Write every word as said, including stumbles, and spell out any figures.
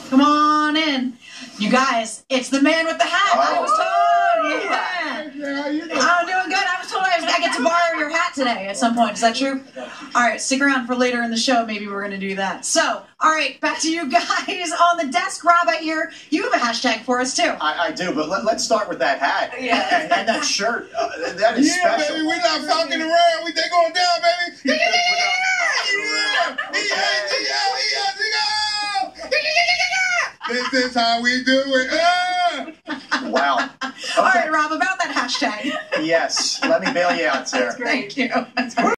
Come on in. You guys, it's the man with the hat. Oh. I was told. Yeah. How you doing? I'm doing good. I was told I, was, I get to borrow your hat today at some point. Is that true? All right, stick around for later in the show. Maybe we're going to do that. So, all right, back to you guys on the desk. Rob, I hear you have a hashtag for us, too. I, I do, but let, let's start with that hat. Yeah. And, and that shirt. Uh, that is yeah, special. baby, we're not fucking around. We they going down, baby. Yeah, yeah, yeah, yeah, yeah. This is how we do it. Ah! Wow. Okay. All right, Rob, about that hashtag. Yes. Let me bail you out, sir. Thank you.